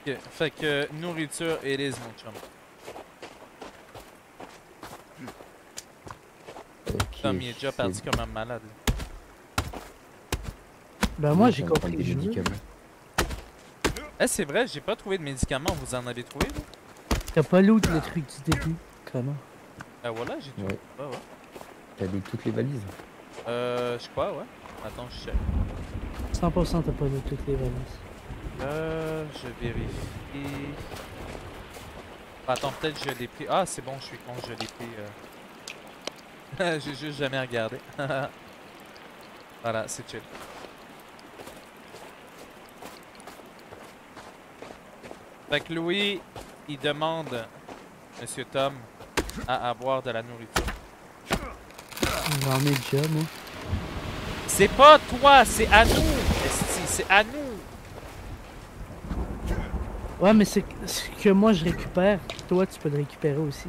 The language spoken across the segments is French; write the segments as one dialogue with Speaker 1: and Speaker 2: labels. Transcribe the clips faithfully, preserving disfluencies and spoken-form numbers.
Speaker 1: Ok, fait que nourriture et les mon chum.
Speaker 2: Ok.
Speaker 1: Tom, il est déjà parti comme un malade.
Speaker 3: Ben moi j'ai compris
Speaker 2: des
Speaker 3: que je veux.
Speaker 2: médicaments.
Speaker 1: Eh, c'est vrai, j'ai pas trouvé de médicaments. Vous en avez trouvé, là?
Speaker 3: T'as pas loot le truc du début, comment?
Speaker 1: Ah, voilà, j'ai tout.
Speaker 2: Ouais.
Speaker 1: Ouais, ouais.
Speaker 2: T'as des toutes les valises.
Speaker 1: Euh, je crois, ouais. Attends, je check.
Speaker 3: cent pour cent t'as pas loot toutes les valises.
Speaker 1: Euh, je vérifie. Attends, peut-être je l'ai pris. Ah, c'est bon, je suis con, je l'ai pris. Euh... J'ai juste jamais regardé. Voilà, c'est chill. Fait que Louis, il demande, Monsieur Tom, à avoir de la nourriture.
Speaker 3: J'en ai déjà, moi.
Speaker 1: C'est pas toi, c'est à nous, esti, c'est à nous.
Speaker 3: Ouais, mais c'est ce que moi je récupère. Toi, tu peux le récupérer aussi.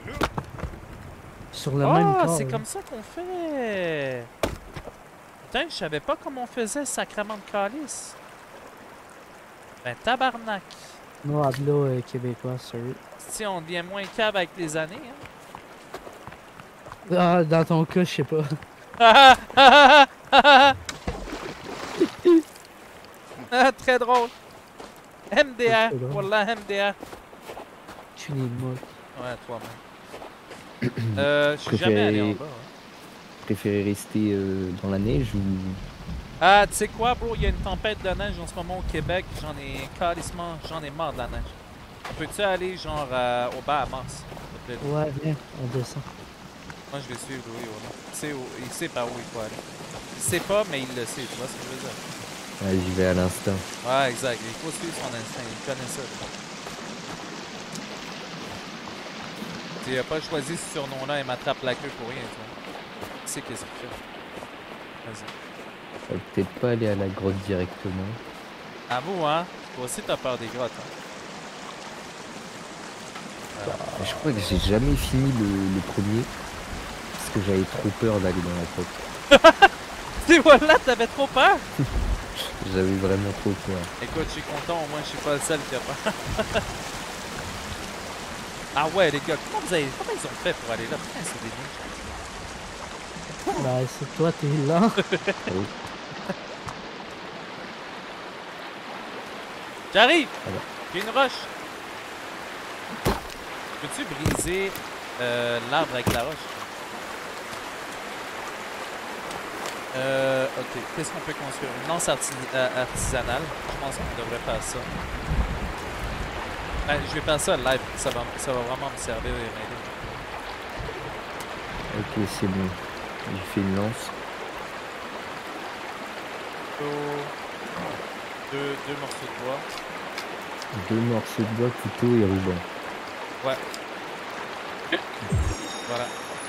Speaker 3: Sur le même
Speaker 1: Ah,
Speaker 3: corps.
Speaker 1: c'est
Speaker 3: là.
Speaker 1: comme ça qu'on fait. Putain, je savais pas comment on faisait sacrement de calice. Ben tabarnak.
Speaker 3: Nous, habla euh, québécois, sorry.
Speaker 1: Si on devient moins cave avec les années, hein.
Speaker 3: Ah, dans ton cas, je sais pas.
Speaker 1: Ah, ah, ah, ah, ah, très drôle. M D R,
Speaker 3: C'est drôle.
Speaker 1: Wallah M D R.
Speaker 3: Tu n'es mort.
Speaker 1: Ouais, toi-même. euh, je suis jamais allé en bas. Hein.
Speaker 2: Préférez rester euh, dans la neige ou...
Speaker 1: Ah, tu sais quoi, bro? Il y a une tempête de neige en ce moment au Québec. J'en ai calissement, j'en ai marre de la neige. Peux-tu aller, genre, euh, au Bahamas? s'il te plaît?
Speaker 3: Ouais, viens, on descend.
Speaker 1: Moi, je vais suivre Louis, voilà. Il sait, où, il sait par où il faut aller. Il sait pas, mais il le sait, tu vois ce que je veux dire?
Speaker 2: Ouais, j'y vais à l'instinct.
Speaker 1: Ouais, exact. Il faut suivre son instinct. Il connaît ça. Tu n'as pas choisi ce surnom-là et m'attrape la queue pour rien, tu vois. Tu sais qu'est-ce qu'il fait. Vas-y.
Speaker 2: On va peut-être pas aller à la grotte directement.
Speaker 1: Avoue, hein? Toi aussi, t'as peur des grottes, hein?
Speaker 2: Bah, je crois que j'ai jamais fini le, le premier. Parce que j'avais trop peur d'aller dans la grotte.
Speaker 1: Tu vois là, t'avais trop peur?
Speaker 2: J'avais vraiment trop peur.
Speaker 1: Écoute, je suis content, au moins je suis pas le seul qui a peur. Ah ouais, les gars, comment vous avez. Comment ils ont fait pour aller là? Putain, c'est des nuits.
Speaker 3: Bah, c'est toi, t'es lent.
Speaker 2: Oh,
Speaker 1: J'arrive!
Speaker 2: Alors.
Speaker 1: J'ai une roche! Peux-tu briser euh, l'arbre avec la roche? Euh, ok. Qu'est-ce qu'on peut construire? Une lance arti euh, artisanale. Je pense qu'on devrait faire ça. Ben, je vais faire ça live. Ça va, ça va vraiment me servir et m'aider.
Speaker 2: ok, c'est bon. J'ai fait une lance.
Speaker 1: Deux, deux morceaux de bois.
Speaker 2: Deux morceaux de bois, couteau et ruban.
Speaker 1: Ouais. Voilà.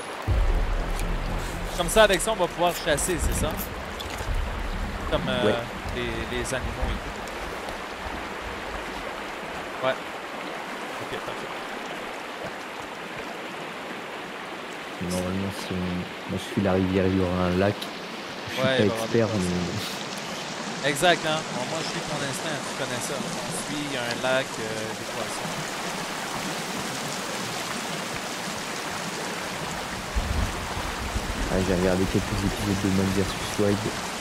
Speaker 1: Comme ça, avec ça, on va pouvoir chasser, c'est ça? Comme euh,
Speaker 2: Ouais.
Speaker 1: les, les animaux et tout. Ouais. Ok, parfait.
Speaker 2: Normalement, si on... Moi, je suis la rivière, il y aura un lac. Je suis
Speaker 1: Ouais,
Speaker 2: pas
Speaker 1: il va y avoir
Speaker 2: expert,
Speaker 1: des
Speaker 2: mais...
Speaker 1: Exact, hein? Bon, moi, je suis ton instinct, tu connais ça. On suit, il y a un lac, euh, des poissons.
Speaker 2: Ah, j'ai regardé quelques épisodes de Man versus. Wild.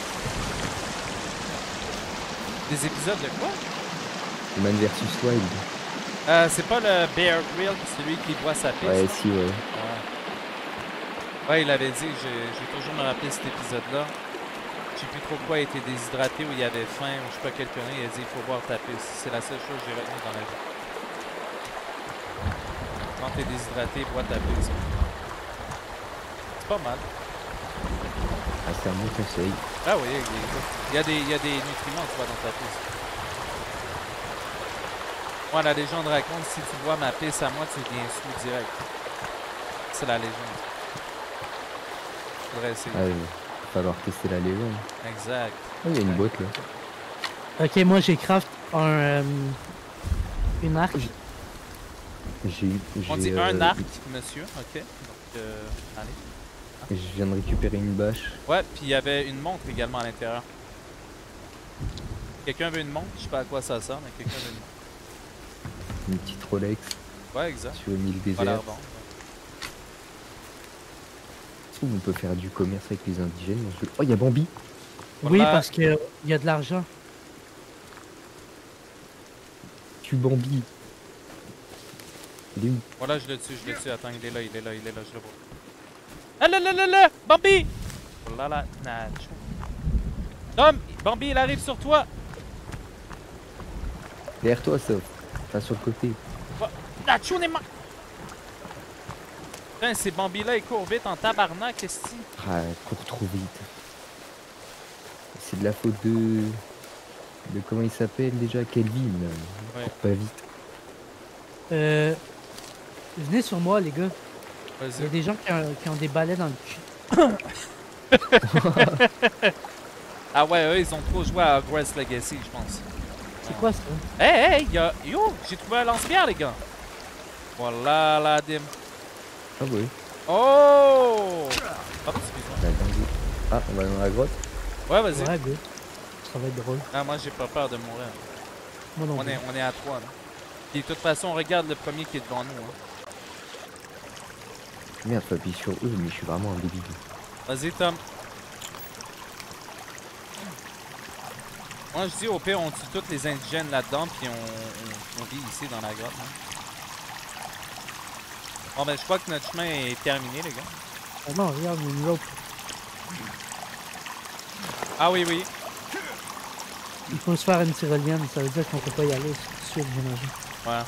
Speaker 1: Des épisodes de quoi?
Speaker 2: Man versus. Wild.
Speaker 1: Euh, c'est pas le Bear Grylls, celui qui boit sa pisse?
Speaker 2: Ouais,
Speaker 1: là?
Speaker 2: si, ouais.
Speaker 1: Ouais. Ouais, il avait dit, j'ai j'ai toujours me rappelé cet épisode-là. Je sais plus trop quoi, il était déshydraté ou il avait faim ou je sais pas quel connerie. Il a dit, il faut boire ta pisse. C'est la seule chose que j'ai retenue dans la vie. Quand t'es déshydraté, bois ta pisse. C'est pas mal.
Speaker 2: Ah, c'est un bon conseil.
Speaker 1: Ah oui, il y a des, il y a des nutriments, tu vois, dans ta pisse. Moi, la légende raconte, si tu bois ma pisse à moi, tu deviens sous direct. C'est la légende. Faudrait essayer.
Speaker 2: Ah, il va falloir tester la légende.
Speaker 1: Exact.
Speaker 2: Ah, il y a une boîte là.
Speaker 3: Ok, moi j'ai craft un. Euh, une arc.
Speaker 2: J'ai eu.
Speaker 1: On dit
Speaker 2: j'ai,
Speaker 1: un
Speaker 2: euh,
Speaker 1: arc, monsieur. Ok. Donc, euh, allez.
Speaker 2: Je viens de récupérer une bâche.
Speaker 1: Ouais, puis il y avait une montre également à l'intérieur. Quelqu'un veut une montre? Je sais pas à quoi ça sert, mais quelqu'un veut une montre.
Speaker 2: une petite Rolex
Speaker 1: Ouais, exact.
Speaker 2: sur une île
Speaker 1: Pas la
Speaker 2: déserte.
Speaker 1: revendre.
Speaker 2: Je trouve on peut faire du commerce avec les indigènes dans ce jeu. Oh, il y a Bambi.
Speaker 3: Oui,
Speaker 1: Voilà.
Speaker 3: parce qu'il y a de l'argent.
Speaker 2: Tu Bambi. Il est où?
Speaker 1: Voilà, je le tue, je le tue. Attends, il est là, il est là, il est là, je le vois. Ah là là là là! Bambi! Oh là là, Nacho. Tom! Bambi, il arrive sur toi!
Speaker 2: Derrière toi, sauf. Enfin, sur le côté.
Speaker 1: Nacho, on est mort! Putain, ces Bambi-là, ils courent vite en tabarnak, qu'est-ce que c'est?
Speaker 2: Ah, cours trop vite. C'est de la faute de... De comment il s'appelle déjà? Kelvin. Il
Speaker 1: Ouais.
Speaker 2: court pas vite.
Speaker 3: Euh, venez sur moi, les gars. Il y a
Speaker 1: Vas-y.
Speaker 3: des gens qui ont, qui ont des balais dans le cul.
Speaker 1: Ah ouais, eux, ils ont trop joué à Hogwarts Legacy, je pense.
Speaker 3: C'est quoi ça?
Speaker 1: Hey, hey, y'a... Yo! J'ai trouvé un lance-pierre, les gars! Voilà la dim.
Speaker 2: Ah ouais.
Speaker 1: Oh! Oh, excuse-moi.
Speaker 2: La dingue. Ah, on va dans la grotte.
Speaker 1: Ouais, vas-y.
Speaker 3: Ouais, good. Ça va être drôle.
Speaker 1: Ah, moi, j'ai pas peur de mourir.
Speaker 3: Moi non
Speaker 1: On
Speaker 3: plus.
Speaker 1: est, on est à trois, là. Puis de toute façon, on regarde le premier qui est devant nous. Hein.
Speaker 2: Merde, faut appuyer sur eux, mais je suis vraiment un débile.
Speaker 1: Vas-y, Tom. Moi, je dis, au pire, on tue tous les indigènes là-dedans, puis on, on, on vit ici dans la grotte. Hein. Bon, ben, je crois que notre chemin est terminé, les gars.
Speaker 3: Oh non, regarde, il y a une rope.
Speaker 1: Ah oui, oui.
Speaker 3: Il faut se faire une tyrolienne, ça veut dire qu'on peut pas y aller tout de suite, j'imagine.
Speaker 1: Ouais.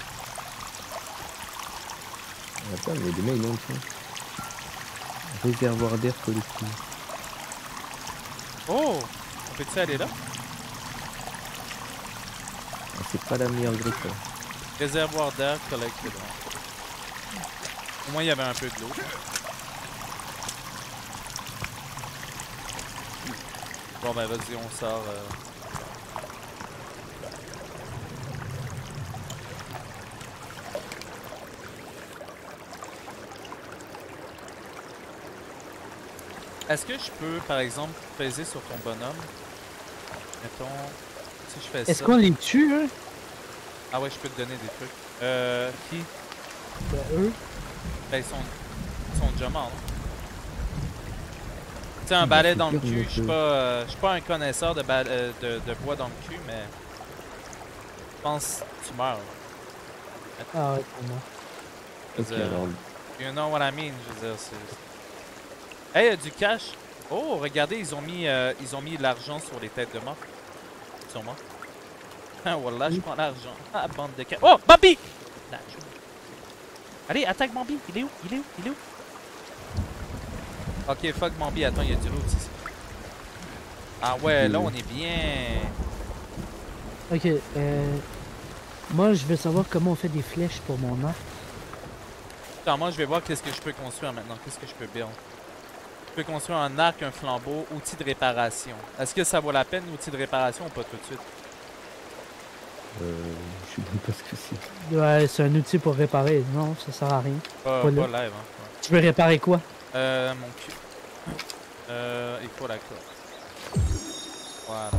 Speaker 2: Attends, mais demain, ils montent. Réservoir d'air collectif.
Speaker 1: Oh! On peut-tu aller là?
Speaker 2: Ah, c'est pas la meilleure grotte, ça.
Speaker 1: Réservoir d'air collecté. Au moins, il y avait un peu de l'eau. Bon, ben, vas-y, on sort. Euh... Est-ce que je peux, par exemple, peser sur ton bonhomme? Mettons, si je fais ça...
Speaker 3: Est-ce qu'on les tue, hein?
Speaker 1: Ah ouais, je peux te donner des trucs. Euh, qui?
Speaker 3: Ben, eux.
Speaker 1: Ben, ils sont, ils sont déjà morts. hein. Tu sais, un
Speaker 2: Il
Speaker 1: balai
Speaker 2: fait
Speaker 1: dans le
Speaker 2: pire,
Speaker 1: cul,
Speaker 2: mais
Speaker 1: je suis
Speaker 2: que-
Speaker 1: pas, euh, je suis pas un connaisseur de, bal- euh, de, de bois dans le cul, mais... Je pense que tu meurs. là.
Speaker 3: Ah ouais, pour moi.
Speaker 1: Je
Speaker 2: Ok,
Speaker 1: veux dire,
Speaker 2: alors.
Speaker 1: You know what I mean, je veux dire, c'est... Hey, il y a du cash! Oh, regardez, ils ont mis, euh, ils ont mis de l'argent sur les têtes de mort. Sur moi. Ah, voilà, je
Speaker 3: Oui.
Speaker 1: prends l'argent. Ah, bande de cash. Oh, Bambi! Là, je- Allez, attaque Bambi! Il est où? Il est où? Il est où? Ok, fuck Bambi, attends, il y a du loot ici. Ah ouais, là, on est bien.
Speaker 3: Ok, euh... moi, je veux savoir comment on fait des flèches pour mon arc.
Speaker 1: Attends, moi, je vais voir qu'est-ce que je peux construire maintenant. Qu'est-ce que je peux build? Je peux construire un arc, un flambeau, outil de réparation. Est-ce que ça vaut la peine, outil de réparation, ou pas tout de suite?
Speaker 2: Euh, je sais même pas ce que c'est.
Speaker 3: Ouais, c'est un outil pour réparer. Non, ça sert à rien.
Speaker 1: Pas,
Speaker 3: Pas
Speaker 1: pas
Speaker 3: là.
Speaker 1: live, hein. Ouais.
Speaker 3: Tu veux réparer quoi?
Speaker 1: Euh, mon cul. Euh, il faut la corde. Voilà.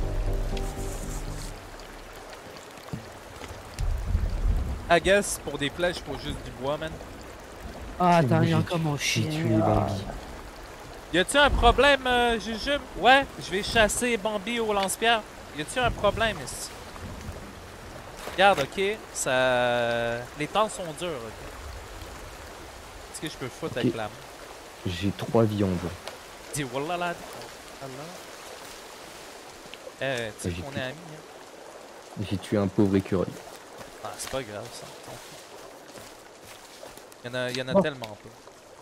Speaker 1: I guess, pour des flèches, il faut juste du bois, man.
Speaker 3: Ah, attends, il y a
Speaker 2: J'ai
Speaker 3: encore mon
Speaker 2: J'ai
Speaker 3: chien.
Speaker 2: tué Bambi.
Speaker 1: Y a-tu un problème, euh, Jujube? Ouais, je vais chasser Bambi au lance-pierre. Y a-tu un problème ici? Regarde, ok, ça... Les temps sont durs, ok. Est-ce que je peux foutre avec
Speaker 2: Ok.
Speaker 1: la main?
Speaker 2: J'ai trois viandes.
Speaker 1: Dis wallah là. Eh, tu sais
Speaker 2: J'ai
Speaker 1: qu'on
Speaker 2: plus.
Speaker 1: est amis, hein?
Speaker 2: J'ai tué un pauvre écureuil.
Speaker 1: Ah, c'est pas grave, ça. T'en fous. Il y en a, il y en a
Speaker 3: Oh.
Speaker 1: tellement peu.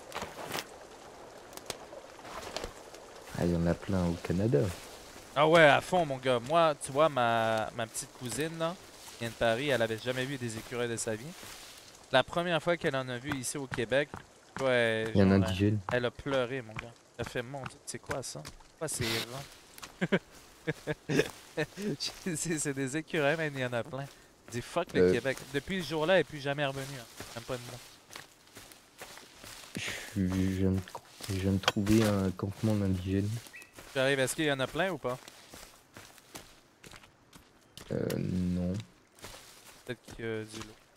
Speaker 2: Ah, il y en a plein au Canada.
Speaker 1: Ah ouais, à fond, mon gars. Moi, tu vois, ma, ma petite cousine, là, qui vient de Paris, elle avait jamais vu des écureuils de sa vie. La première fois qu'elle en a vu ici au Québec, ouais,
Speaker 2: Il y en a un
Speaker 1: genre,
Speaker 2: indigène.
Speaker 1: elle a pleuré, mon gars. Elle a fait, mon Dieu, c'est quoi ça? Quoi, c'est rang? c'est c'est des écureuils, mais il y en a plein. Elle dit fuck le
Speaker 2: Euh.
Speaker 1: Québec. Depuis ce jour-là, elle n'est plus jamais revenue. Hein. Même pas de nom.
Speaker 2: Je suis- je viens de, je viens de trouver un campement d'indigènes.
Speaker 1: J'arrive, est-ce qu'il y en a plein ou pas?
Speaker 2: Euh, non.
Speaker 1: Peut-être qu'il y a du lot.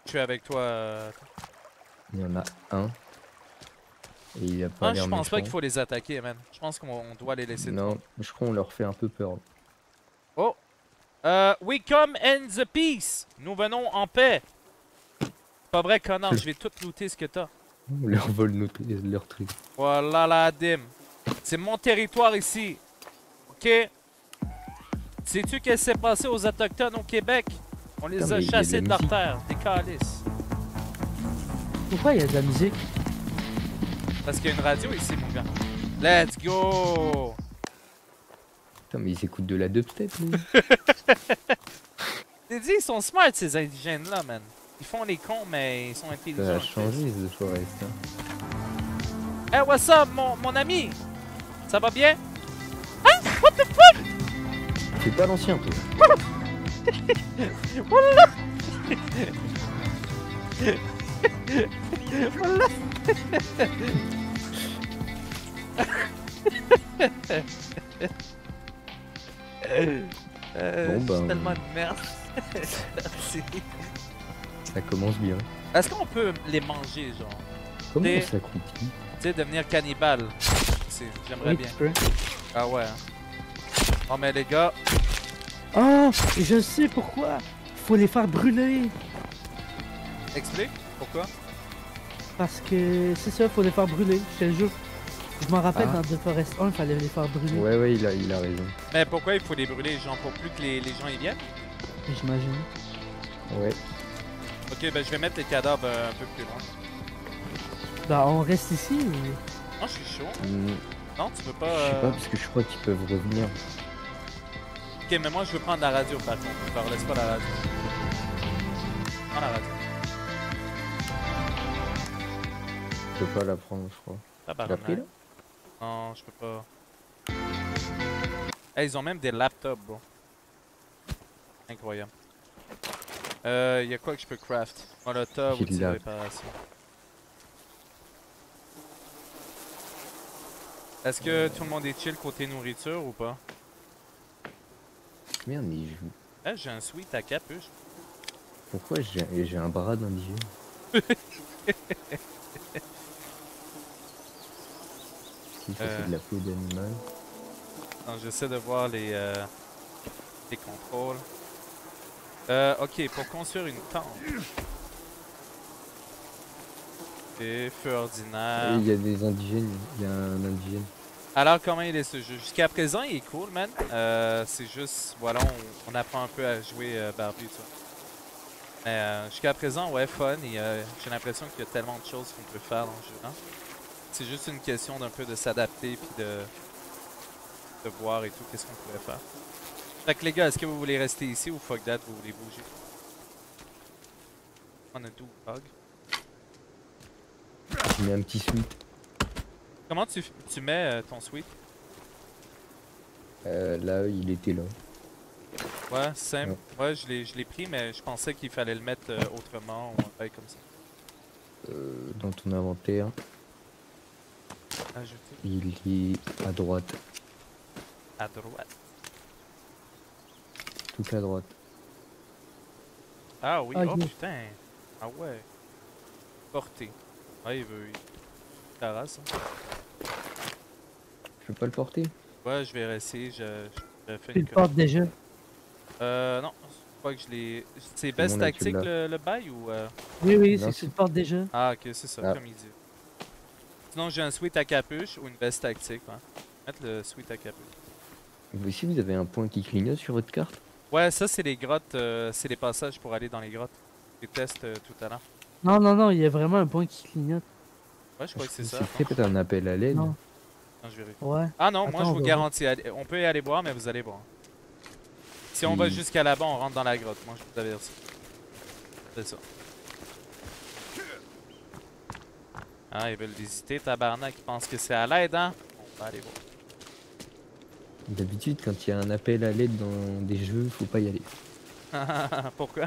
Speaker 1: Je suis avec toi. Euh...
Speaker 2: Il y en a un. Et il a pas
Speaker 1: Ah,
Speaker 2: l'air
Speaker 1: je pense
Speaker 2: méchant.
Speaker 1: pas qu'il faut les attaquer, man. Je pense qu'on on doit les laisser.
Speaker 2: Non, je crois qu'on leur fait un peu peur.
Speaker 1: Oh! Euh, we come in the peace! Nous venons en paix! Pas vrai, connard, je vais tout looter ce que t'as.
Speaker 2: On leur vole notre, leur truc.
Speaker 1: Voilà la dim. C'est mon territoire ici. Ok? Sais-tu qu'est-ce qui s'est passé aux Autochtones au Québec? On les
Speaker 2: Putain,
Speaker 1: a
Speaker 2: mais il y a
Speaker 1: chassés
Speaker 2: de
Speaker 1: de
Speaker 2: la
Speaker 1: leur
Speaker 2: musique.
Speaker 1: terre, des calices.
Speaker 3: Pourquoi il y a de la musique?
Speaker 1: Parce qu'il y a une radio ici, mon gars. Let's go!
Speaker 2: Putain, mais ils écoutent de la dubstep, lui.
Speaker 1: T'es dit, ils sont smart, ces indigènes-là, man. Ils font les cons, mais ils sont intelligents.
Speaker 2: Ça a
Speaker 1: en fait.
Speaker 2: changé, ce forest. Hein.
Speaker 1: Hey, what's up, mon, mon ami? Ça va bien? Hein? What the fuck?
Speaker 2: C'est pas l'ancien, toi.
Speaker 1: Voilà! Voilà! euh,
Speaker 2: Bon,
Speaker 1: je
Speaker 2: ben,
Speaker 1: suis tellement de merde. Merci.
Speaker 2: Ça commence bien.
Speaker 1: Est-ce qu'on peut les manger, genre?
Speaker 2: Comment
Speaker 1: Des-
Speaker 2: ça croutille?
Speaker 1: Tu sais, devenir cannibale. C'est- J'aimerais
Speaker 3: Oui,
Speaker 1: bien.
Speaker 3: tu peux.
Speaker 1: Ah ouais. hein. Oh, mais les gars,
Speaker 3: Oh, je sais pourquoi. Faut les faire brûler.
Speaker 1: explique pourquoi?
Speaker 3: Parce que c'est ça, faut les faire brûler, je te le jure. Je m'en rappelle
Speaker 2: Ah.
Speaker 3: dans The Forest un, il fallait les faire brûler.
Speaker 2: Ouais, ouais, il a, il a raison.
Speaker 1: Mais pourquoi il faut les brûler, genre, pour plus que les, les gens y viennent?
Speaker 3: J'imagine.
Speaker 2: Ouais.
Speaker 1: Ok, ben je vais mettre les cadavres euh, un peu plus loin.
Speaker 3: Bah, on reste ici ou...
Speaker 1: Non, je suis chaud.
Speaker 2: Hmm,
Speaker 1: Non, tu peux pas.
Speaker 2: Je sais
Speaker 1: euh,
Speaker 2: pas, parce que je crois qu'ils peuvent revenir.
Speaker 1: Ok, mais moi je veux prendre la radio par contre. Je leur laisse pas la radio. Prends la radio.
Speaker 2: Je peux pas la prendre, je crois. Tu l'as
Speaker 1: Tabarnak.
Speaker 2: pris, là?
Speaker 1: Non, je peux pas. Hey, ils ont même des laptops, bro. Incroyable. Euh, y a quoi que je peux craft? Molotov,
Speaker 2: J'ai
Speaker 1: outil
Speaker 2: de
Speaker 1: de
Speaker 2: la-
Speaker 1: réparation. Est-ce que tout le monde est chill côté nourriture ou pas?
Speaker 2: Merde, mais je...
Speaker 1: Eh, j'ai un sweet à capuche.
Speaker 2: pourquoi j'ai j'ai un bras d'indigène? Si ça
Speaker 1: Euh.
Speaker 2: fait de la peau d'animal.
Speaker 1: Non, j'essaie de voir les, euh, les contrôles. Euh, ok, pour construire une tente. Ok, feu ordinaire.
Speaker 2: Il y a des indigènes, il y a un indigène.
Speaker 1: Alors, comment il est ce jeu? Jusqu'à présent, il est cool, man. Euh, c'est juste, voilà, on, on apprend un peu à jouer euh, Barbie, tu vois. Mais euh, jusqu'à présent, ouais, fun. Et euh, j'ai l'impression qu'il y a tellement de choses qu'on peut faire dans le jeu. Hein? C'est juste une question d'un peu de s'adapter puis de, de voir et tout, qu'est-ce qu'on pourrait faire. Fait que les gars, est-ce que vous voulez rester ici ou fuck that, vous voulez bouger? On a tout, bug.
Speaker 2: Je mets un petit sweat.
Speaker 1: Comment tu, tu mets euh, ton sweet?
Speaker 2: Euh, là, il était là.
Speaker 1: Ouais, simple. Ouais, je l'ai je l'ai pris, mais je pensais qu'il fallait le mettre euh, autrement ou un bail comme ça.
Speaker 2: Euh, dans ton inventaire,
Speaker 1: Ajouter
Speaker 2: il est à droite.
Speaker 1: à droite.
Speaker 2: Tout à droite.
Speaker 1: Ah oui,
Speaker 3: Ah,
Speaker 1: oh
Speaker 3: ok.
Speaker 1: putain. Ah ouais. Porter. Ouais, il veut. Il... Carasse, hein.
Speaker 2: Je peux pas le porter?
Speaker 1: Ouais, je vais essayer. Je, je fais
Speaker 3: Tu
Speaker 1: une
Speaker 3: le
Speaker 1: connerie.
Speaker 3: portes déjà.
Speaker 1: Euh, non. Je crois que je l'ai. C'est
Speaker 2: Tout le
Speaker 1: best
Speaker 2: monde a
Speaker 1: tactique
Speaker 2: celui-là.
Speaker 1: le, le bail ou. euh?
Speaker 3: Oui, oui,
Speaker 2: Non,
Speaker 3: c'est que
Speaker 2: c'est-
Speaker 3: tu le portes déjà.
Speaker 1: Ah, ok, c'est ça,
Speaker 2: Ah.
Speaker 1: comme il dit. Sinon, j'ai un sweat à capuche ou une veste tactique. Ouais. Mettre le sweat à capuche.
Speaker 2: Vous aussi, vous avez un point qui clignote sur votre carte?
Speaker 1: Ouais, ça, c'est les grottes. euh, c'est les passages pour aller dans les grottes. Les tests euh, tout à l'heure.
Speaker 3: Non, non, non, il y a vraiment un point qui clignote.
Speaker 1: Ouais, je crois que c'est ça.
Speaker 2: C'est peut-être un appel à l'aide.
Speaker 3: Non.
Speaker 1: Attends, je vérifie.
Speaker 3: Ouais.
Speaker 1: Ah non, moi
Speaker 3: Attends,
Speaker 1: je
Speaker 3: on
Speaker 1: vous
Speaker 3: va
Speaker 1: garantis, allez- on peut y aller boire, mais vous allez boire. Si on va
Speaker 2: Hmm.
Speaker 1: jusqu'à là-bas, on rentre dans la grotte. Moi je vous avertis. C'est ça. Ah, ils veulent visiter, tabarnak, ils pensent que c'est à l'aide, hein? On va aller voir.
Speaker 2: D'habitude, quand il y a un appel à l'aide dans des jeux, faut pas y aller.
Speaker 1: Pourquoi?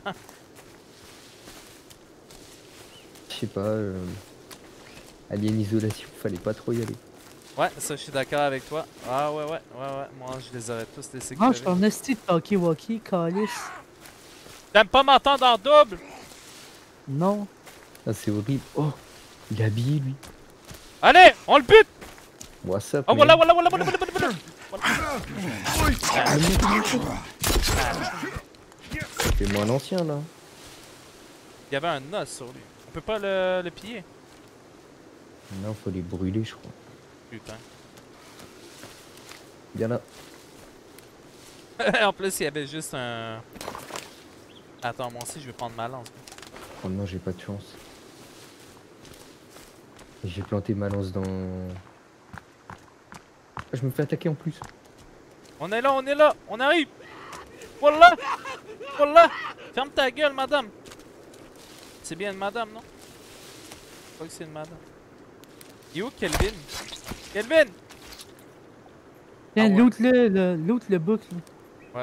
Speaker 2: Je sais pas, euh... Alien Isolation, fallait pas trop y aller.
Speaker 1: Ouais, ça je suis d'accord avec toi. Ah ouais, ouais, ouais, ouais. Moi je les aurais tous laissés
Speaker 3: Ah, je suis
Speaker 1: crever.
Speaker 3: en esti de talkie-walkie, calice.
Speaker 1: T'aimes pas m'entendre en double?
Speaker 3: Non.
Speaker 2: Ah, c'est horrible. Oh, il est habillé lui.
Speaker 1: Allez, on le bute!
Speaker 2: What's up?
Speaker 1: Oh, voilà, voilà, voilà, voilà, voilà, voilà,
Speaker 2: C'est moi l'ancien là.
Speaker 1: Il y avait un os sur lui. On peut pas le, le piller.
Speaker 2: Non, faut les brûler, je crois.
Speaker 1: Putain.
Speaker 2: Viens là.
Speaker 1: En plus, il y avait juste un... Attends, moi aussi, je vais prendre ma lance.
Speaker 2: Oh non, j'ai pas de chance. J'ai planté ma lance dans... Ah, je me fais attaquer en plus.
Speaker 1: On est là, on est là, on arrive! Voilà! Voilà! Ferme ta gueule, madame! C'est bien une madame, non? Je crois que c'est une madame. Il est où, Kelvin? Kelvin!
Speaker 3: Tiens,
Speaker 1: Ah ouais.
Speaker 3: loot le, le, loot le book. Là.
Speaker 1: Ouais.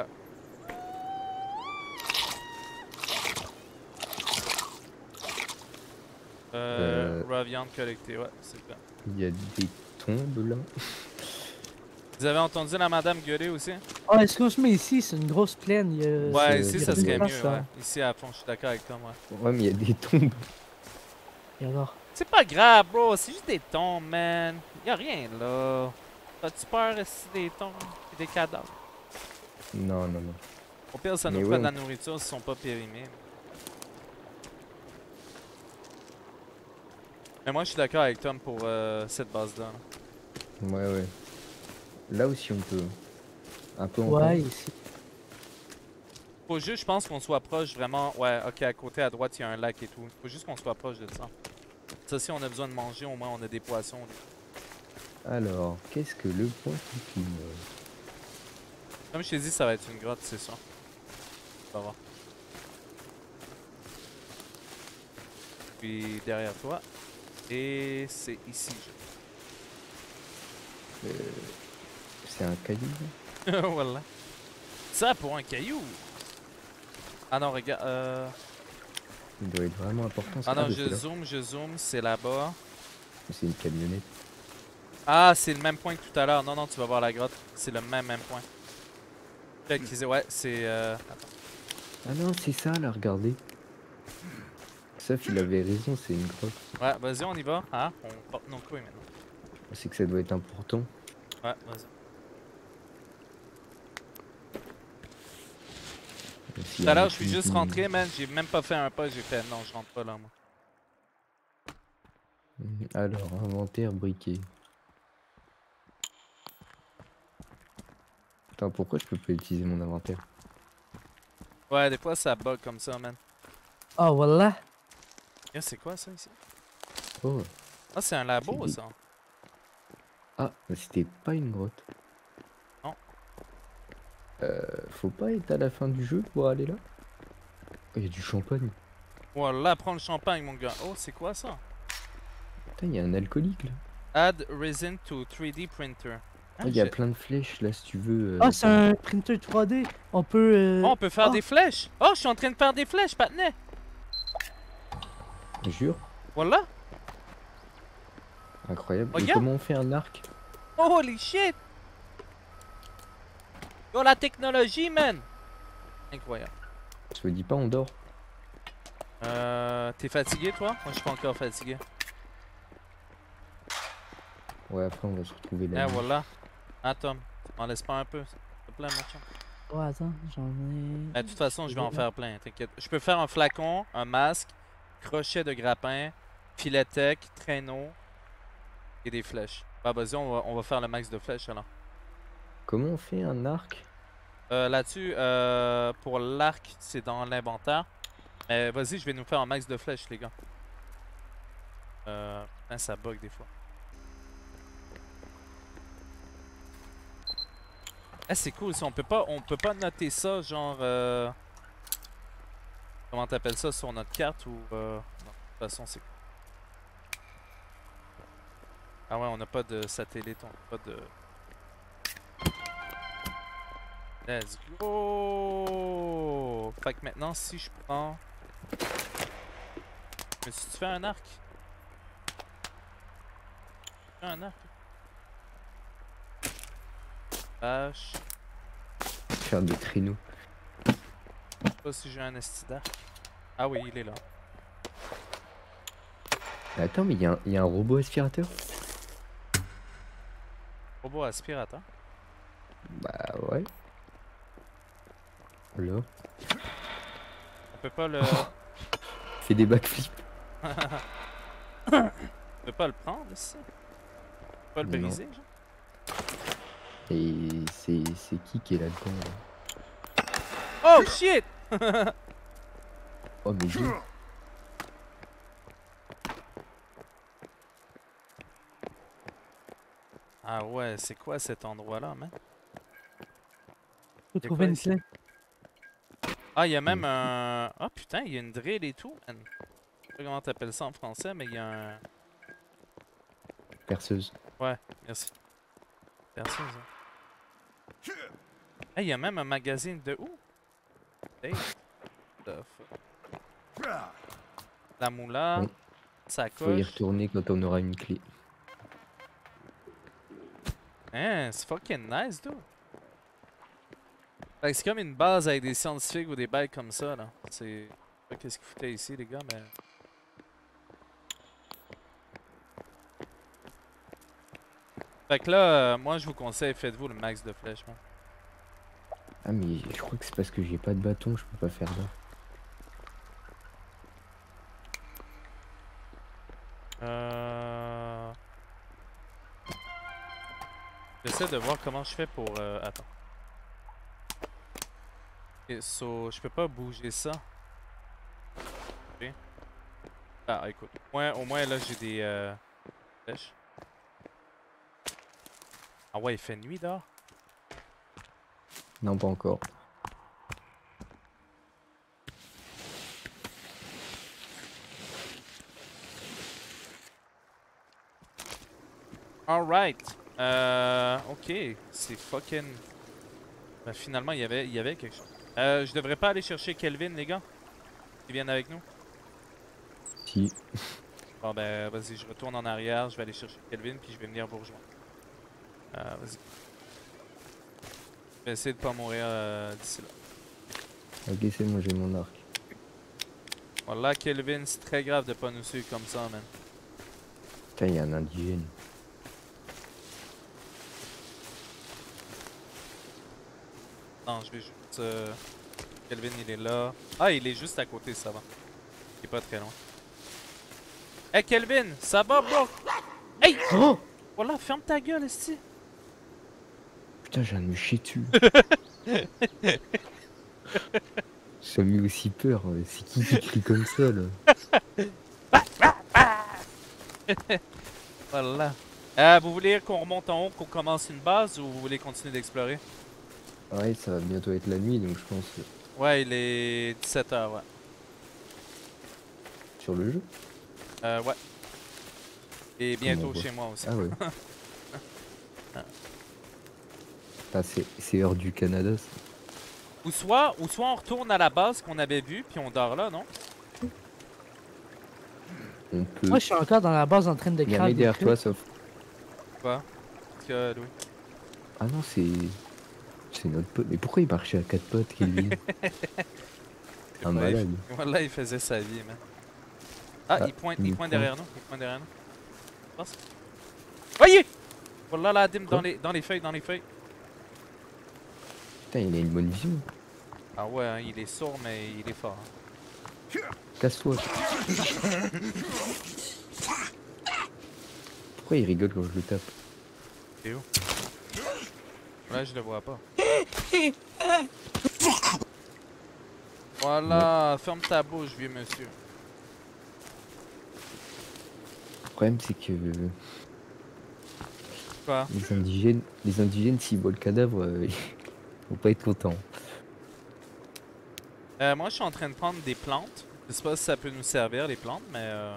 Speaker 1: Euh,
Speaker 2: Euh.
Speaker 1: Raw viande collectée, ouais, c'est bien.
Speaker 2: Il y a des tombes là.
Speaker 1: Vous avez entendu la madame gueuler aussi?
Speaker 3: Ah, est-ce qu'on se met ici? C'est une grosse plaine. Il y a...
Speaker 1: Ouais,
Speaker 2: c'est-
Speaker 1: ici
Speaker 3: il y a
Speaker 1: ça
Speaker 3: plus de
Speaker 1: serait
Speaker 3: place,
Speaker 1: mieux,
Speaker 3: ça.
Speaker 1: ouais. Ici à fond, je suis d'accord avec toi, moi.
Speaker 2: Ouais, mais il y a des tombes.
Speaker 3: Et alors?
Speaker 1: C'est pas grave, bro, c'est juste des tombes, man. Y'a rien là. T'as-tu peur c'est des tombes et des cadavres?
Speaker 2: Non, non, non.
Speaker 1: Au pire, ça nous
Speaker 2: Mais
Speaker 1: fera
Speaker 2: ouais,
Speaker 1: de la
Speaker 2: on-
Speaker 1: nourriture s'ils sont pas périmés. Mais moi, je suis d'accord avec Tom pour euh, cette base-là.
Speaker 2: Ouais, ouais. Là aussi, on peut. Un peu en
Speaker 3: Ouais, ici.
Speaker 1: Faut juste, je pense, qu'on soit proche vraiment. Ouais, ok, à côté, à droite, il y a un lac et tout. Faut juste qu'on soit proche de ça. Ça, si on a besoin de manger, au moins, on a des poissons.
Speaker 2: Alors, qu'est-ce que le point qui filme?
Speaker 1: Comme je t'ai dit, ça va être une grotte, c'est ça. On va voir. Puis derrière toi. Et c'est ici.
Speaker 2: Euh, C'est un caillou là?
Speaker 1: Voilà. Ça pour un caillou. Ah non, regarde. Euh...
Speaker 2: Il doit être vraiment important.
Speaker 1: Ah non,
Speaker 2: mais
Speaker 1: je
Speaker 2: c'est là.
Speaker 1: zoome, je zoome, c'est là-bas.
Speaker 2: C'est une camionnette.
Speaker 1: Ah, c'est le même point que tout à l'heure. Non, non, tu vas voir la grotte. C'est le même, même point. Check, ils- ouais, c'est. Euh... Attends.
Speaker 2: Ah non, c'est ça là, regardez. Sauf il avait raison, c'est une grotte.
Speaker 1: Ouais, vas-y, on y va. Hein? On porte nos couilles maintenant.
Speaker 2: C'est que ça doit être important.
Speaker 1: Ouais, vas-y.
Speaker 2: S'il y
Speaker 1: Tout
Speaker 2: a
Speaker 1: à l'heure,
Speaker 2: un
Speaker 1: je suis
Speaker 2: truc
Speaker 1: juste
Speaker 2: qui-
Speaker 1: rentré, man. J'ai même pas fait un pas. J'ai fait non, je rentre pas là, moi.
Speaker 2: Alors, inventaire briquet. Attends, pourquoi je peux pas utiliser mon inventaire?
Speaker 1: Ouais, des fois, ça bug comme ça, man.
Speaker 3: Ah, voilà.
Speaker 1: Yeah, c'est quoi ça ici?
Speaker 2: Oh,
Speaker 1: Ah, c'est un labo,
Speaker 2: C'est des-
Speaker 1: ça.
Speaker 2: ah, mais c'était pas une grotte.
Speaker 1: Non.
Speaker 2: Euh, faut pas être à la fin du jeu pour aller là? Il y a du champagne.
Speaker 1: Voilà, prends le champagne, mon gars. Oh, c'est quoi ça?
Speaker 2: Putain, il y a un alcoolique là.
Speaker 1: Add resin to three D printer.
Speaker 2: Ah,
Speaker 1: Hein,
Speaker 2: il y a
Speaker 1: j'ai-
Speaker 2: plein de flèches là si tu veux. euh,
Speaker 3: Ah, c'est un printer trois D. On peut. euh,
Speaker 1: Oh, on peut faire
Speaker 3: ah,
Speaker 1: des flèches. Oh, je suis en train de faire des flèches, patinet.
Speaker 2: Jure.
Speaker 1: Voilà.
Speaker 2: Incroyable. Et
Speaker 1: Regarde.
Speaker 2: comment on fait un arc?
Speaker 1: Holy shit. Yo, la technologie, man. Incroyable.
Speaker 2: Je me dis pas, on dort.
Speaker 1: Euh, t'es fatigué, toi? Moi, je suis pas encore fatigué.
Speaker 2: Ouais, après on va se retrouver
Speaker 1: Eh,
Speaker 2: là.
Speaker 1: voilà. Ah, Tom, m'en laisse pas un peu, s'il te plaît, mon chum.
Speaker 3: Ouais, attends, j'en ai.
Speaker 1: Mais de toute façon, je vais en faire plein, t'inquiète. Je peux faire un flacon, un masque, crochet de grappin, filet tech, traîneau et des flèches. Bah, vas-y, on va, on va faire le max de flèches alors.
Speaker 2: Comment on fait un arc?
Speaker 1: Euh, Là-dessus, euh, pour l'arc, c'est dans l'inventaire. Mais vas-y, je vais nous faire un max de flèches, les gars. Euh, hein, ça bug des fois. Ah, c'est cool ça. On peut pas, on peut pas noter ça, genre. Euh... Comment t'appelles ça sur notre carte ou. Euh... Non, de toute façon, c'est. Ah ouais, on n'a pas de satellite, on n'a pas de. Let's go! Fait que maintenant, si je prends. Mais si tu fais un arc. Tu fais un arc. Vache.
Speaker 2: Faire des traîneaux.
Speaker 1: Je sais pas si j'ai un esti d'arc. Ah oui, il est là.
Speaker 2: Attends, mais il y, a un- y a un robot aspirateur?
Speaker 1: Robot aspirateur.
Speaker 2: Bah ouais. Là.
Speaker 1: On peut pas le...
Speaker 2: Fait des backflips.
Speaker 1: On peut pas le prendre ici. On peut pas le
Speaker 2: Non.
Speaker 1: briser, genre.
Speaker 2: Et c'est c'est qui qui est là-dedans là?
Speaker 1: Oh shit!
Speaker 2: Oh mais Dieu.
Speaker 1: Ah ouais, c'est quoi cet endroit-là, man?
Speaker 3: Faut
Speaker 1: C'est
Speaker 3: trouver
Speaker 1: quoi
Speaker 3: une
Speaker 1: ici?
Speaker 3: clé.
Speaker 1: Ah, il y a même un... Ah putain, il y a une drill et tout, man. Je sais pas comment t'appelles ça en français, mais il y a un...
Speaker 2: Perceuse.
Speaker 1: Ouais, merci. Merci, ça. Hey, il y a même un magazine de où? Hey, the fuck? La moula,
Speaker 2: Bon. Faut y
Speaker 1: sacoche.
Speaker 2: retourner quand on aura une clé.
Speaker 1: Hein, c'est fucking nice, dude. Fait que c'est comme une base avec des scientifiques ou des bails comme ça, là. C'est... Je sais pas qu'est-ce qu'ils foutaient ici, les gars, mais... Fait que là, euh, moi, je vous conseille, faites-vous le max de flèches, man.
Speaker 2: Ah mais je crois que c'est parce que j'ai pas de bâton, je peux pas faire ça.
Speaker 1: Euh... J'essaie de voir comment je fais pour... Euh... Attends. Ok, so, je peux pas bouger ça. Ok. Ah, écoute. Au moins, au moins là, j'ai des euh... flèches. Ah ouais, il fait nuit dehors.
Speaker 2: Non, pas encore.
Speaker 1: Alright. Euh... Ok. C'est fucking... Ben, finalement, il y avait, il y avait quelque chose. Euh, je devrais pas aller chercher Kelvin, les gars? Ils viennent avec nous?
Speaker 2: Si.
Speaker 1: Bon ben, vas-y, je retourne en arrière, je vais aller chercher Kelvin, puis je vais venir vous rejoindre. Euh, vas-y. Je vais essayer de pas mourir euh, d'ici là.
Speaker 2: Ok, c'est bon, j'ai mon arc.
Speaker 1: Voilà, Kelvin, c'est très grave de pas nous suivre comme ça, man.
Speaker 2: Putain, il y a un indigène.
Speaker 1: Non, je vais juste... euh, Kelvin, il est là. Ah, il est juste à côté, ça va. Il est pas très loin. Hey, Kelvin, ça va, bro? Hey!
Speaker 2: Oh
Speaker 1: Voilà, ferme ta gueule, esti.
Speaker 2: Putain, j'ai viens de me chier dessus. Ça m'a mis aussi peur. C'est qui qui crie comme ça, là?
Speaker 1: Voilà. Euh, vous voulez qu'on remonte en haut, qu'on commence une base, ou vous voulez continuer d'explorer?
Speaker 2: Ouais, ça va bientôt être la nuit, donc je pense euh,
Speaker 1: Ouais, il est dix-sept heures, ouais.
Speaker 2: sur le jeu.
Speaker 1: Euh, ouais. Et bientôt
Speaker 2: voit?
Speaker 1: chez moi aussi.
Speaker 2: Ah ouais. Ah, c'est c'est heure du Canada, ça.
Speaker 1: Ou soit, ou soit on retourne à la base qu'on avait vue, puis on dort là, non?
Speaker 2: On peut.
Speaker 3: Moi, je suis encore dans la base en train de
Speaker 2: Il y a un
Speaker 3: craft
Speaker 2: mec
Speaker 3: des
Speaker 2: derrière toi,
Speaker 3: trucs.
Speaker 2: sauf.
Speaker 1: Quoi? Qu'est-ce que, Louis?
Speaker 2: Ah non, c'est. C'est notre pote. Mais pourquoi il marchait à quatre potes, Kelvin? Un
Speaker 1: Ouais,
Speaker 2: malade.
Speaker 1: il- Voilà, il faisait sa vie, man. Ah,
Speaker 2: Ah,
Speaker 1: il pointe,
Speaker 2: il
Speaker 1: il
Speaker 2: nous
Speaker 1: pointe
Speaker 2: pointe.
Speaker 1: derrière nous, il pointe derrière nous. Passe. Voyez! Voilà la dîme
Speaker 2: Quoi?
Speaker 1: dans les, dans les feuilles, dans les feuilles.
Speaker 2: Putain, il a une bonne vision.
Speaker 1: Ah ouais, hein, il est sourd, mais il est fort. Hein.
Speaker 2: Casse-toi. Pourquoi il rigole quand je le tape?
Speaker 1: T'es où? Là, je le vois pas. Voilà, ferme ta bouche, vieux monsieur.
Speaker 2: Le problème, c'est que
Speaker 1: Quoi?
Speaker 2: les indigènes, les indigènes, s'ils voient le cadavre, euh, ils vont pas être contents.
Speaker 1: Euh, moi, je suis en train de prendre des plantes. Je sais pas si ça peut nous servir, les plantes, mais... Euh...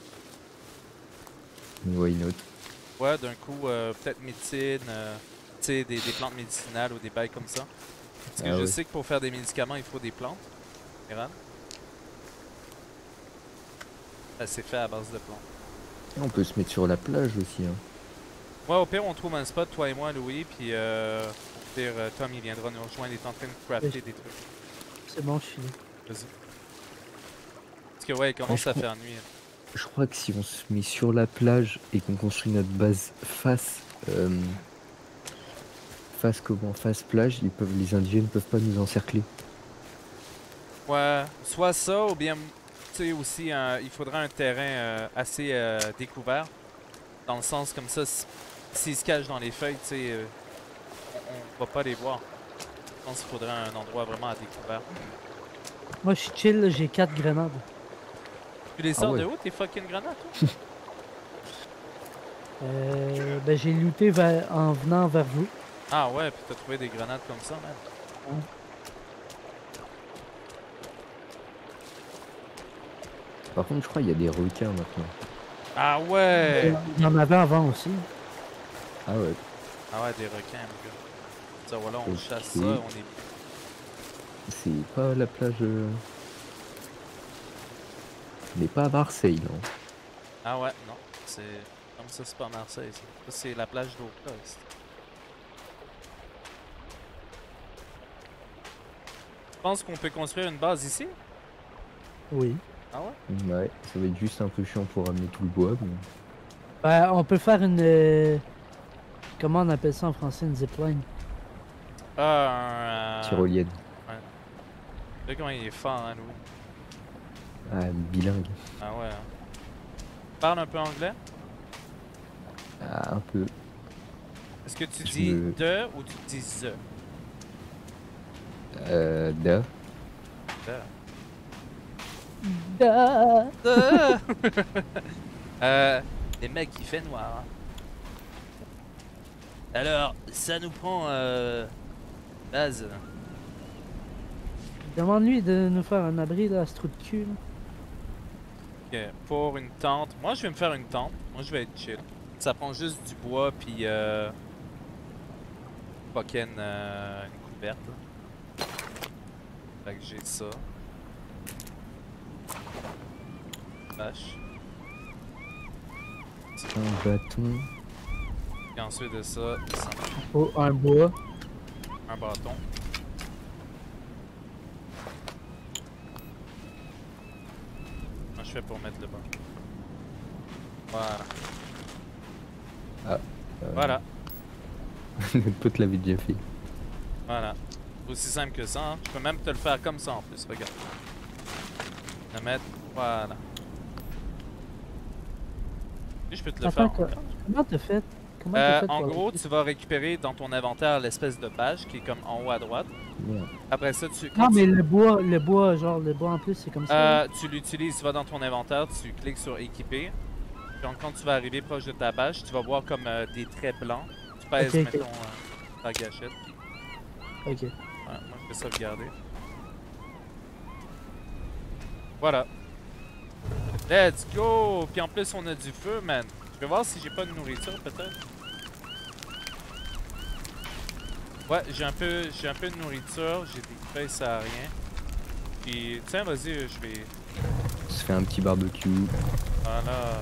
Speaker 2: Why not?
Speaker 1: Ouais, d'un coup, euh, peut-être médecine, euh, tu sais, des, des plantes médicinales ou des bails comme ça. Parce que
Speaker 2: Ah
Speaker 1: je
Speaker 2: ouais.
Speaker 1: sais que pour faire des médicaments, il faut des plantes. Iran. Ça c'est fait à base de plantes.
Speaker 2: On peut se mettre sur la plage aussi. Hein.
Speaker 1: Ouais, au pire, on trouve un spot, toi et moi, Louis, puis euh, au pire, euh, Tom, il viendra nous rejoindre, il est en train de crafter des trucs.
Speaker 3: C'est bon, je suis là.
Speaker 1: Vas-y. Parce que ouais, il commence
Speaker 2: Ouais,
Speaker 1: à
Speaker 2: je
Speaker 1: faire nuit. Hein.
Speaker 2: je crois que si on se met sur la plage et qu'on construit notre base face, euh, face comment, face plage, ils peuvent, les Indiens ne peuvent pas nous encercler.
Speaker 1: Ouais, soit ça, ou bien, tu sais, aussi, euh, il faudra un terrain euh, assez euh, découvert. Dans le sens comme ça, si- s'ils se cachent dans les feuilles, tu sais, euh, on, on va pas les voir. Je pense qu'il faudrait un endroit vraiment à découvert.
Speaker 3: Moi, je suis chill, là, j'ai quatre grenades.
Speaker 1: Tu les
Speaker 2: Ah
Speaker 1: sors
Speaker 2: ouais.
Speaker 1: de où, tes fucking grenades, toi?
Speaker 3: Euh, ben, j'ai looté vers- en venant vers vous.
Speaker 1: Ah ouais, puis t'as trouvé des grenades comme ça, man.
Speaker 2: Par contre, je crois qu'il y a des requins maintenant.
Speaker 1: Ah ouais!
Speaker 3: Il y en avait avant aussi.
Speaker 2: Ah ouais.
Speaker 1: Ah ouais, des requins, mon gars. Ça, voilà, on
Speaker 2: Ok.
Speaker 1: chasse ça, on est...
Speaker 2: C'est pas la plage. euh, On n'est pas à Marseille, non.
Speaker 1: Ah ouais, non, c'est... Comme ça, c'est pas Marseille, ça. Ça, c'est la plage d'Oka, ici. Tu penses qu'on peut construire une base ici?
Speaker 3: Oui.
Speaker 1: Ah ouais?
Speaker 2: Ouais, ça va être juste un peu chiant pour ramener tout le bois. Mais...
Speaker 3: Ben, on peut faire une. euh, Comment on appelle ça en français, une zipline?
Speaker 1: Ah, un... Euh...
Speaker 2: Tyrolienne.
Speaker 1: Tu sais comment il est fort, hein, nous?
Speaker 2: Ah, bilingue.
Speaker 1: Ah ouais. Hein. Parle un peu anglais?
Speaker 2: Ah, un peu.
Speaker 1: Est-ce que tu
Speaker 2: Je
Speaker 1: dis
Speaker 2: me-
Speaker 1: de ou tu dis the?
Speaker 2: Euh, da.
Speaker 1: De. De. euh, les mecs, il fait noir. Hein. Alors, ça nous prend euh, base.
Speaker 3: Demande-lui de nous faire un abri, là, à ce trou de cul. Là.
Speaker 1: Ok, pour une tente. Moi, je vais me faire une tente. Moi, je vais être chill. Ça prend juste du bois, puis euh. Fucking euh, une couverte. Là. Fait que j'ai ça. Vache.
Speaker 2: Un bâton.
Speaker 1: Et ensuite de ça, ça
Speaker 3: Oh, un bois.
Speaker 1: un bâton. Comment je fais pour mettre le bas? Voilà.
Speaker 2: Euh,
Speaker 1: Voilà.
Speaker 2: Notre pote l'avait déjà fait.
Speaker 1: Voilà. Aussi simple que ça, hein. Je peux même te le faire comme ça en plus, regarde. Le mettre, voilà. Et je peux te le
Speaker 3: Attends,
Speaker 1: faire.
Speaker 3: quoi. Comment t'as fait? Comment
Speaker 1: Euh,
Speaker 3: t'as fait
Speaker 1: en
Speaker 3: pour-
Speaker 1: gros, tu vas récupérer dans ton inventaire l'espèce de page qui est comme en haut à droite.
Speaker 2: Merde.
Speaker 1: Après ça, tu,
Speaker 3: Non,
Speaker 1: quand
Speaker 3: mais
Speaker 1: tu,
Speaker 3: le bois, le bois, genre, le bois en plus, c'est comme ça. là.
Speaker 1: euh, tu l'utilises, tu vas dans ton inventaire, tu cliques sur équiper. Donc quand tu vas arriver proche de ta bâche, tu vas voir comme euh, des traits blancs. Tu pèses,
Speaker 3: Ok, ok.
Speaker 1: mettons, euh, ta gâchette. Puis,
Speaker 3: Ok.
Speaker 1: ouais, moi, je vais sauvegarder. Voilà. Let's go! Puis en plus, on a du feu, man. Je vais voir si j'ai pas de nourriture, peut-être. Ouais, j'ai un peu j'ai un peu de nourriture, j'ai des feuilles, ça sert à rien. Puis, tiens, vas-y, je vais...
Speaker 2: On se fait un petit barbecue.
Speaker 1: Voilà.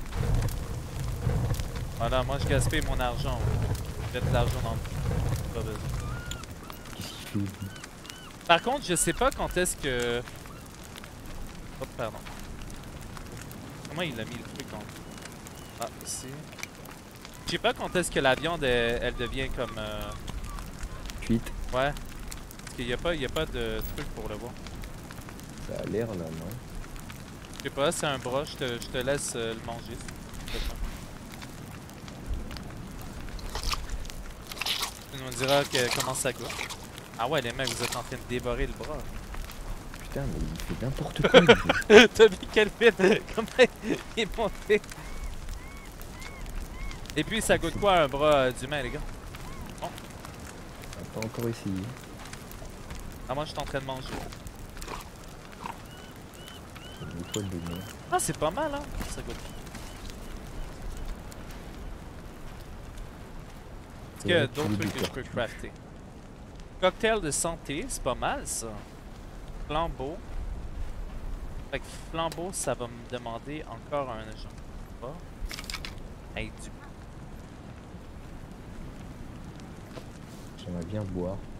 Speaker 1: Voilà, moi je gaspille mon argent. Je mets de l'argent dans le... Pas besoin.
Speaker 2: Qu'est-ce qu'il fait? lui
Speaker 1: Par contre, je sais pas quand est-ce que... Oh, pardon. Comment il a mis le truc en... Ah, ici. Je sais pas quand est-ce que la viande, elle, elle devient comme... euh,
Speaker 2: Cuite.
Speaker 1: Ouais. Parce qu'il y a pas, il y a pas de truc pour le voir.
Speaker 2: Ça a l'air là, non?
Speaker 1: Je sais pas, c'est un bras, je te, je te laisse euh, le manger. s'il te plaît. Tu nous diras que, comment ça goûte. Ah ouais, les mecs, vous êtes en train de dévorer le bras.
Speaker 2: Putain, mais il fait n'importe quoi. lui.
Speaker 1: T'as vu quel fit? Comment il est monté? Et puis, ça goûte quoi un bras euh, d'humain, les gars?
Speaker 2: On a pas encore essayé.
Speaker 1: Ah, moi, je suis en train de manger.
Speaker 2: Une étoile de mer.
Speaker 1: Ah, c'est pas mal, hein? Ça goûte. Est-ce qu'il y a
Speaker 2: Ouais, tu
Speaker 1: d'autres
Speaker 2: veux
Speaker 1: trucs
Speaker 2: du
Speaker 1: que je peux
Speaker 2: tortue.
Speaker 1: crafter? Cocktail de santé, c'est pas mal, ça. Flambeau. Fait que flambeau, ça va me demander encore un agent. Pas. Hey, du...
Speaker 2: J'aimerais bien boire.